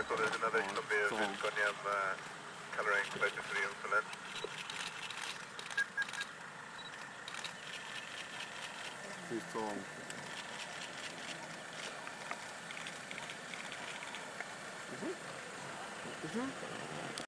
so there's another Columbia Gonyam colouring close to the insulin. Too strong. Mm-hmm. Mm-hmm.